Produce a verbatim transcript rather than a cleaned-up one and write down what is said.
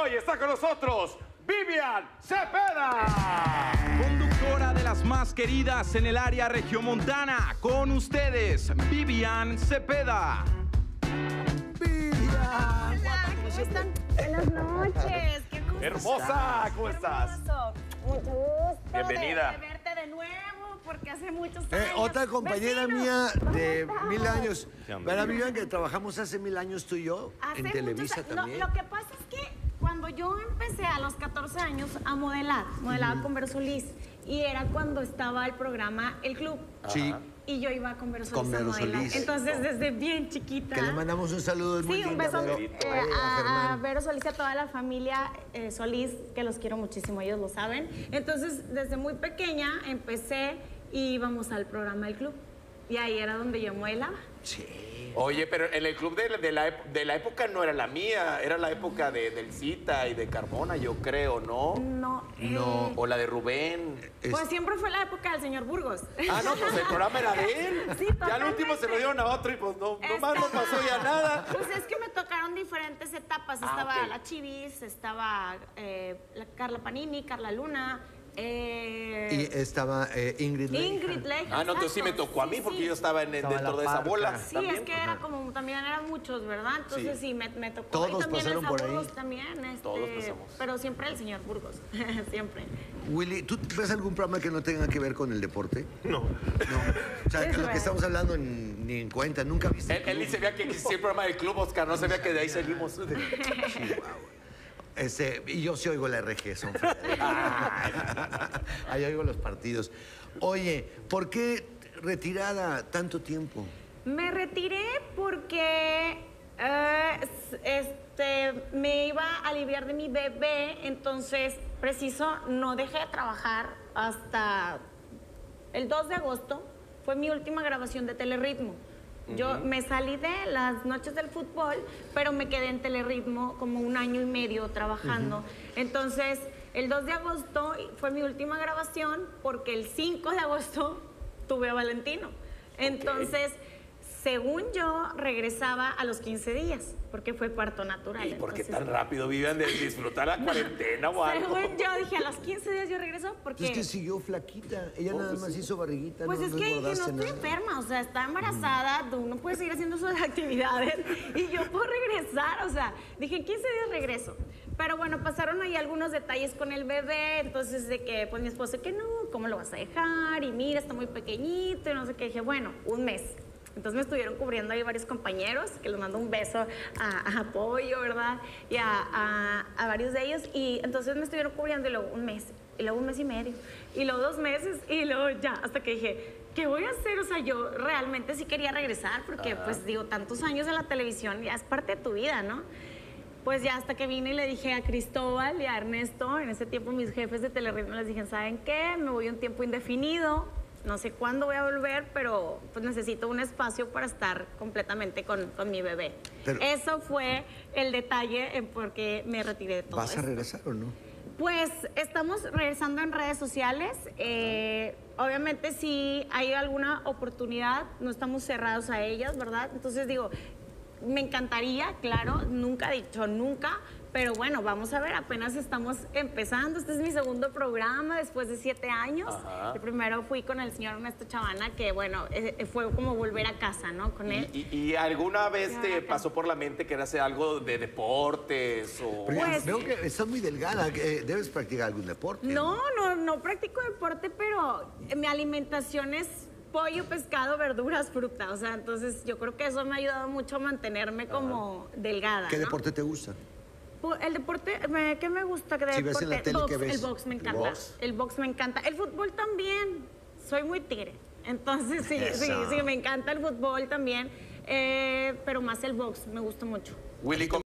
hoy está con nosotros Vivian Cepeda. Conductora de las más queridas en el área regiomontana. Con ustedes, Vivian Cepeda. Vivian. ¿Cómo están? Buenas noches. Qué gusto. Hermosa, ¿cómo estás? Hermoso. Mucho gusto. Bienvenida. De, de verte de nuevo, porque hace muchos Eh, años. otra compañera Vecino, mía ¿cómo de estás? mil años. Sí, hombre. ¿Verdad, Vivian, que trabajamos hace mil años tú y yo? Hace en muchos Televisa años. también. Lo, lo que pasa es que cuando yo empecé a los catorce años a modelar, modelaba con Vero Solís, y era cuando estaba el programa El Club. Sí. Ajá. Y yo iba con Vero Solís Con Vero a modelar. Solís. Entonces, desde bien chiquita. Que le mandamos un saludo muy Sí, un lindo beso a Vero, eh, a ella, a a, a Germán. Vero Solís y a toda la familia eh, Solís, que los quiero muchísimo, ellos lo saben. Entonces, desde muy pequeña empecé y íbamos al programa del club. Y ahí era donde yo modelaba. Sí. Oye, pero en el club de, de la, ep- de la época no era la mía, era la época de, del Cita y de Carmona, yo creo, ¿no? No. eh, No. O la de Rubén. Es- Pues siempre fue la época del señor Burgos. Ah, no, pues el programa era de él. Sí, Ya al último se lo totalmente. dieron a otro y pues no, nomás no pasó ya nada. Pues es que me tocaron diferentes etapas. Ah, Estaba ok. la Chivis, estaba eh, la Carla Panini, Carla Luna. eh, Y estaba eh, Ingrid Leija. Ingrid Leija. Ah, no, entonces sí me exacto. tocó a mí Sí, porque sí. yo estaba en, Estaba dentro la de esa parca. bola. Sí, también. es que era como, también eran muchos, ¿verdad? Entonces Sí. sí, me, me tocó. Todos y también pasaron el por ahí. Burgos también, este, Todos pasamos. pero siempre el señor Burgos, siempre. Willy, ¿tú ves algún programa que no tenga que ver con el deporte? No. No. O sea, Sí, que sí, lo que sí. estamos hablando en- ni en cuenta, nunca viste. Él, él ni se veía que existía el programa del club, Oscar, no se veía que de ahí seguimos. Este, y yo sí oigo la R G, son fregaderas. Ahí oigo los partidos. Oye, ¿por qué retirada tanto tiempo? Me retiré porque eh, s- este, me iba a aliviar de mi bebé, entonces, preciso, no dejé de trabajar hasta el dos de agosto. Fue mi última grabación de Telerritmo. Yo me salí de las noches del fútbol, pero me quedé en Telerritmo como un año y medio trabajando. Entonces, el dos de agosto fue mi última grabación porque el cinco de agosto tuve a Valentino. Entonces, según yo, regresaba a los quince días, porque fue parto natural. ¿Y por qué entonces- tan rápido vivían de disfrutar la cuarentena o algo? Según yo, dije, a los quince días yo regreso porque... Es que siguió flaquita. Ella Oh, nada pues más sí. hizo barriguita. Pues no, es no que dije, no engordaste estoy nada. enferma, o sea, está embarazada, tú no puedes seguir haciendo sus actividades y yo puedo regresar, o sea, dije, en quince días regreso. Pero bueno, pasaron ahí algunos detalles con el bebé, entonces de que, pues mi esposo, que no, ¿cómo lo vas a dejar? Y mira, está muy pequeñito y no sé qué. Dije, bueno, un mes. Entonces me estuvieron cubriendo ahí varios compañeros, que les mando un beso a, a Apoyo, ¿verdad? Y a, a, a varios de ellos. Y entonces me estuvieron cubriendo y luego un mes, y luego un mes y medio, y luego dos meses, y luego ya, hasta que dije, ¿qué voy a hacer? O sea, yo realmente sí quería regresar, porque pues digo, tantos años en la televisión ya es parte de tu vida, ¿no? Pues ya hasta que vine y le dije a Cristóbal y a Ernesto, en ese tiempo mis jefes de Telerritmo, les dije, ¿saben qué? Me voy un tiempo indefinido, no sé cuándo voy a volver, pero pues necesito un espacio para estar completamente con, con mi bebé. Pero- Eso fue el detalle en por qué me retiré de todo ¿Vas a esto. regresar o no? Pues estamos regresando en redes sociales. Eh, obviamente si hay alguna oportunidad, no estamos cerrados a ellas, ¿verdad? Entonces digo, me encantaría, claro, nunca he dicho nunca, pero bueno, vamos a ver, apenas estamos empezando. Este es mi segundo programa después de siete años. Ajá. El primero fui con el señor Ernesto Chavana, que bueno, eh, fue como volver a casa, ¿no? Con él. ¿Y, y- y alguna vez Ya, te ya. pasó por la mente que era hacer algo de deportes o...? Pero Pues- veo que estás muy delgada. que, eh, Debes practicar algún deporte. No, no, no practico deporte, pero mi alimentación es pollo, pescado, verduras, fruta. O sea, entonces yo creo que eso me ha ayudado mucho a mantenerme como delgada. ¿Qué ¿no? deporte te gusta? Pu- El deporte, me- ¿qué me gusta? ¿Qué Si ves en la deporte? tele, Box, ¿qué ves? El box me ¿El encanta. box? El box me encanta. El fútbol también. Soy muy tigre. Entonces sí, sí, Eso. sí, me encanta el fútbol también. Eh, pero más el box, me gusta mucho. Willy,